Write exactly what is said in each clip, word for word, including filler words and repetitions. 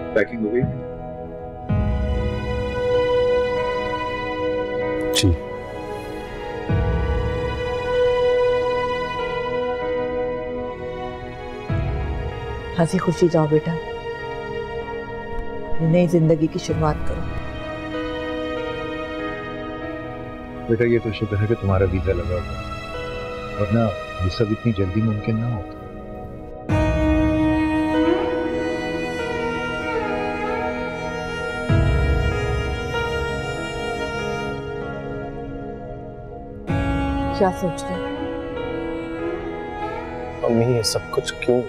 Packing हो गई? जी। हंसी खुशी जाओ बेटा, नई जिंदगी की शुरुआत करो। बेटा ये तो शुक्र है कि तुम्हारा वीजा लगा हुआ, वरना ये सब इतनी जल्दी मुमकिन ना होता। क्या सोच रहे हो? अम्मी ये सब कुछ क्यों?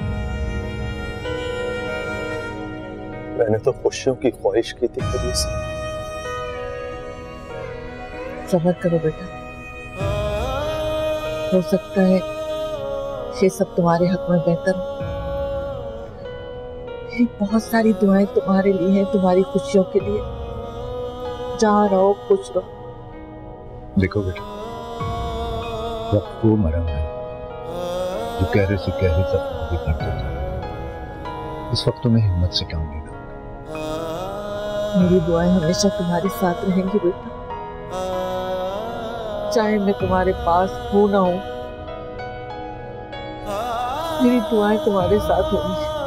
मैंने तो खुशियों की ख्वाहिश की थी फिर ये सब। सब्र करो बेटा, हो सकता है ये सब तुम्हारे हक में बेहतर हो। मेरी बहुत सारी दुआएं तुम्हारे लिए हैं, तुम्हारी खुशियों के लिए। जहाँ रहो खुश रहो। देखो बेटा, वक्त वो मरम है जो गहरे से गहरे सपनों को भर देता है। इस वक्त में हिम्मत से काम लेना। मेरी दुआएं हमेशा तुम्हारे साथ रहेंगी बेटा, चाहे मैं तुम्हारे पास हूं ना हूं, मेरी दुआएं तुम्हारे साथ होंगी।